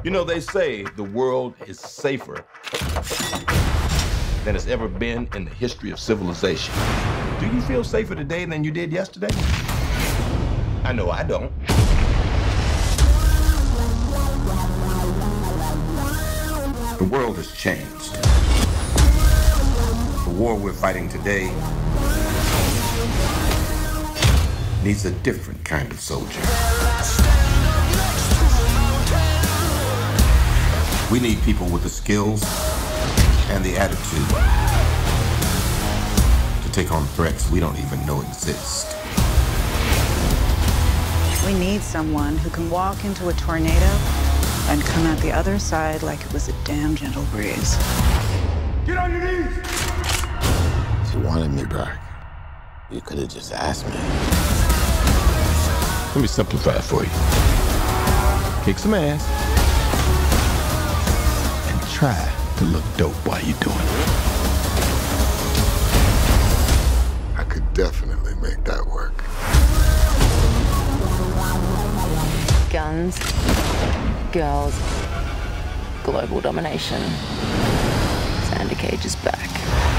You know, they say the world is safer than it's ever been in the history of civilization. Do you feel safer today than you did yesterday? I know I don't. The world has changed. The war we're fighting today needs a different kind of soldier. We need people with the skills and the attitude to take on threats we don't even know exist. We need someone who can walk into a tornado and come out the other side like it was a damn gentle breeze. Get on your knees! If you wanted me back, you could have just asked me. Let me simplify it for you. Kick some ass and try to look dope while you're doing it. I could definitely make that work. Guns, girls, global domination. Sandy Cage is back.